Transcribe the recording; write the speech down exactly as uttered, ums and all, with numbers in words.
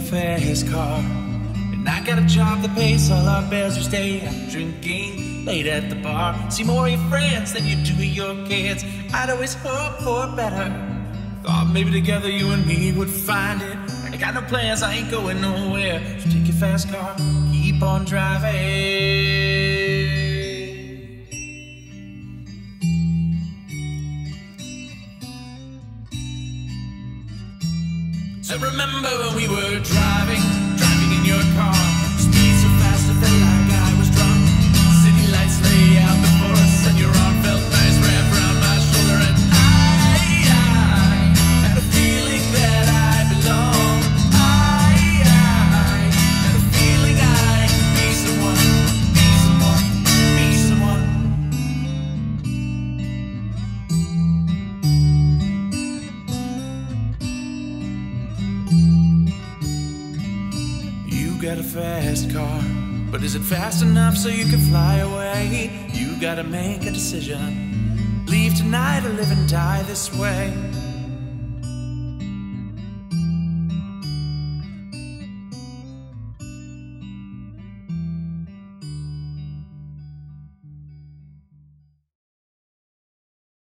fast car, and I got a job that pays all our bills. You stay out drinking late at the bar, see more of your friends than you do of your kids. I'd always hope for better, thought maybe together you and me would find it. I got no plans, I ain't going nowhere, so take your fast car, keep on driving. So remember when we were driving, driving in your car, speed so fast I felt like I was drunk. City lights lay out before us and your arm felt nice wrapped around my shoulder. And I, I had a feeling that I belonged. I, I had a feeling I could be someone, be someone, be someone. You got a fast car, but is it fast enough so you can fly away? You gotta make a decision, leave tonight or live and die this way.